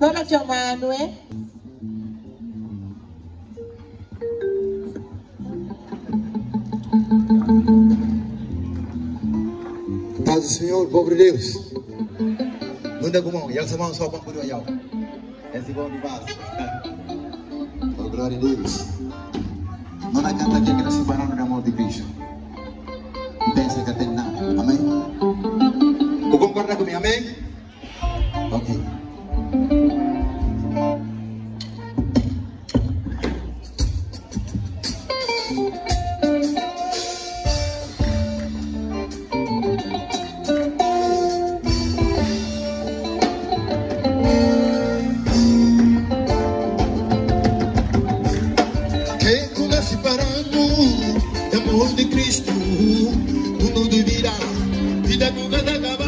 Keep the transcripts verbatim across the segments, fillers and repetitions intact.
Dona Giovanni, eh? Paz do Senhor, povo de Deus. Manda com mão, e essa mão só para por olhar. Esse bom de paz. Oh, glória a Deus. Não é cantar que nós separamos do amor de Cristo. Pensa que tem nada. Amém? Você concorda comigo? Amém? Ok. De Cristo, mundo de vida, vida com cada gaba.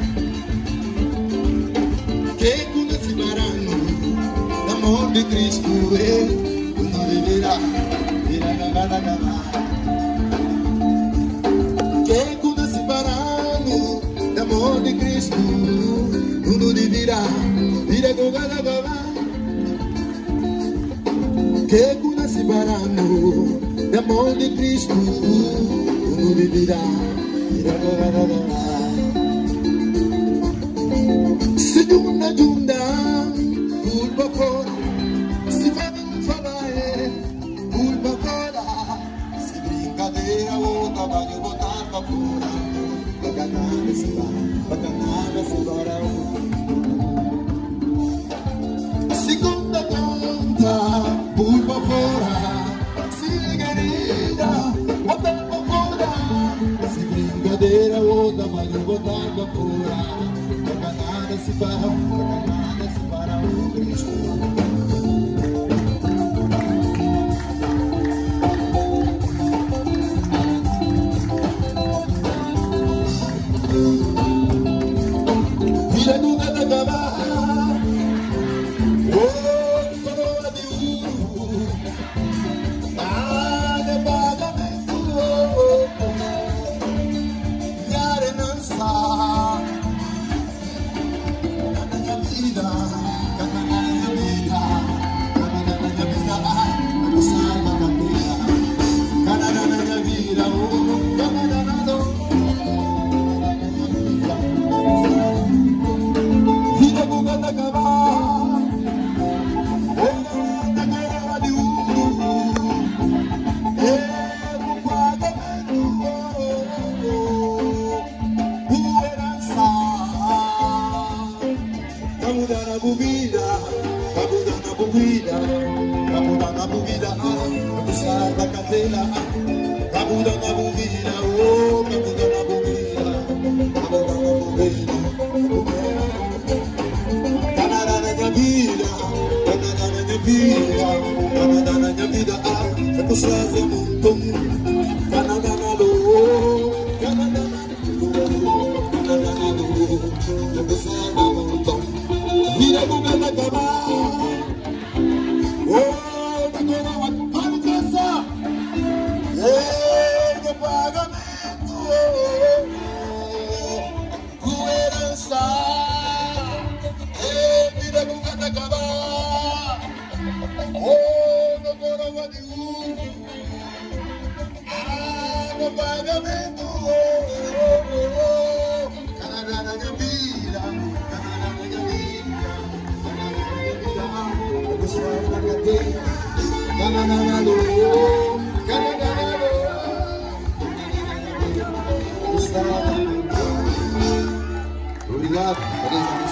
Que quando se parando, amor de Cristo, mundo de vida, vida com cada gaba. Que quando se parando, amor de Cristo, mundo de vida, vida com cada gaba. Que quando se parando, amor de Cristo, uno vivirá, irá, irá, irá. Se giunda giunda, curva fora, se fa falar, curva fora, se brincadeira outra vai botar pra fora, bacanada se vai, bacanada se bora. Segunda conta, curva fora. Outra vai botar pra fora, bacanada se para, bacanada se para o Cristo. Vida nunca vai acabar, oh, coroa de ouro, nada pagamento, oh, oh. Obrigado.